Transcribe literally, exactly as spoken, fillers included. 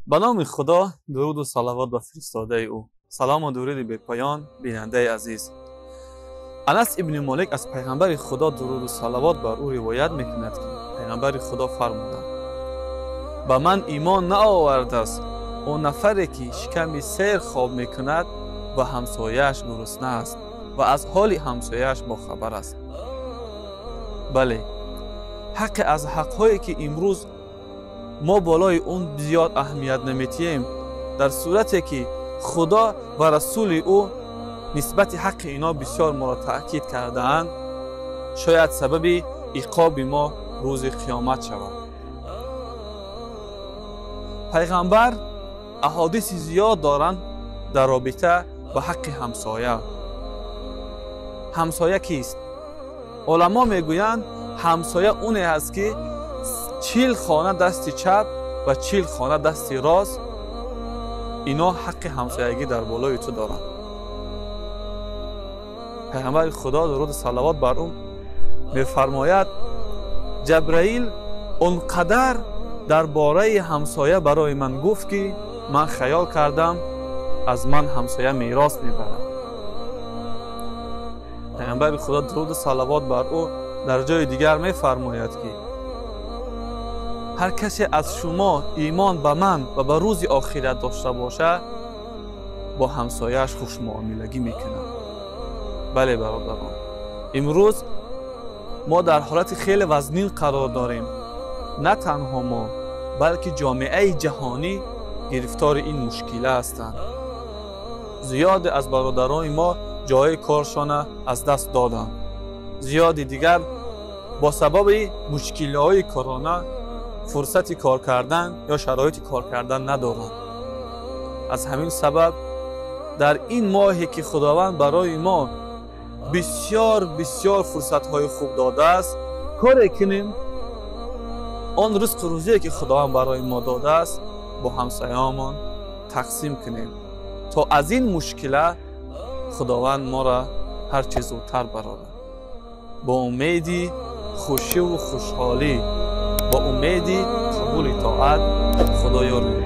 به نام خدا، درود و صلوات به فرستاده او. سلام و درود بی پایان بیننده عزیز. انس ابن مالک از پیغمبر خدا درود و صلوات بر او روایت میکند که پیغمبر خدا فرمودند: به من ایمان نآورده است اون نفری که شکم سیر خواب میکند و همسایه‌اش گرسنه است و از حال همسایه‌اش با خبر است. بله، حق از حق‌هایی که امروز ما بالای اون زیاد اهمیت نمیتیم، در صورتی که خدا و رسول او نسبت حق اینا بسیار ما را تأکید کرده‌اند، شاید سبب عقاب ما روز قیامت شود. پیغمبر احادیث زیاد دارند در رابطه با حق همسایه. همسایه کیست؟ علما میگویند همسایه اونی است که چهل خانه دست چپ و چهل خانه دست راست، اینا حق همسایگی در بالای تو دارند. پیغمبر خدا درود و صلوات بر او میفرماید: جبرائیل اونقدر درباره همسایه برای من گفت که من خیال کردم از من همسایه میراث میبرد. پیغمبر خدا درود و صلوات بر او در جای دیگر میفرماید که هر کسی از شما ایمان به من و به روز آخرت داشته باشه، با همسایه‌اش خوش معاملگی میکنه. بله برادران، امروز ما در حالت خیلی وزنین قرار داریم. نه تنها ما، بلکه جامعه جهانی گرفتار این مشکل هستند. زیاد از برادران ما جای کارشان از دست دادند. زیاد دیگر با سبب مشکل‌های کرونا فرصت کار کردن یا شرایط کار کردن ندارند. از همین سبب در این ماهی که خداوند برای ما بسیار بسیار فرصت‌های خوب داده است، کاری کنیم آن رزق و روزی که خداوند برای ما داده است با همسایه‌مان تقسیم کنیم تا از این مشکل خداوند ما را هر چیز زودتر برآورد. با امیدی خوشی و خوشحالی، با امیدی قبول طاعت، خدایا رو